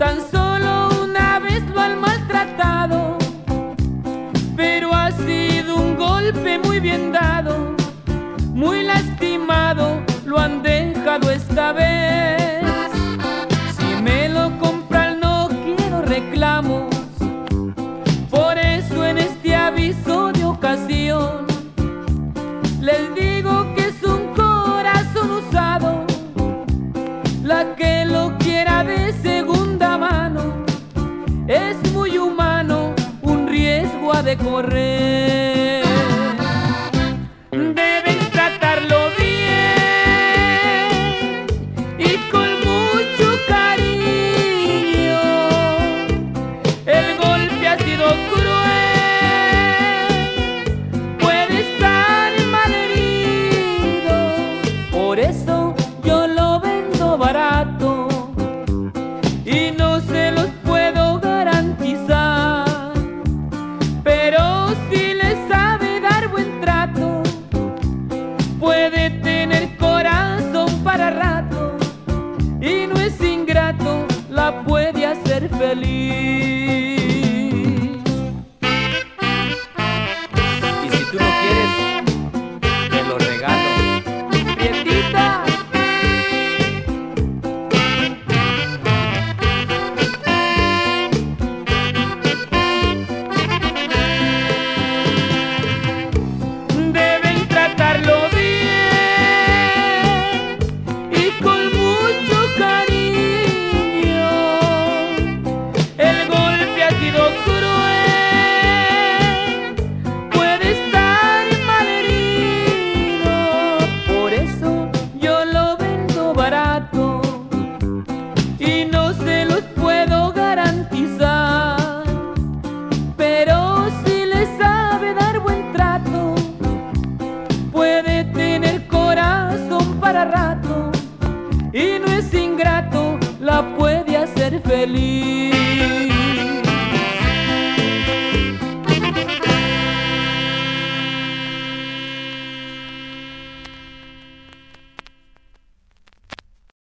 Tan solo una vez lo han maltratado, pero ha sido un golpe muy bien dado. Muy lastimado lo han dejado esta vez. Si me lo compran no quiero reclamos. Por eso en este aviso de ocasión les digo que es un corazón usado. La que lo quiera de segunda mano es muy humano, un riesgo ha de correr. Deben tratarlo bien y con mucho cariño. El golpe ha sido cruel, puede estar malherido. Por eso yo lo vendo barato y no se los puedo garantizar. Pero si le sabe dar buen trato, puede tener corazón para rato y no es ingrato, la puede hacer feliz. Y si tú no quieres, te lo regalo. Prietita. Deben tratarlo bien y con mucho cariño. El golpe ha sido cruel, puede estar malherido. Por eso yo lo vendo barato y no se los puedo garantizar. Pero si le sabe dar buen trato, puede tener corazón para rato y no es ingrato, la puede hacer feliz.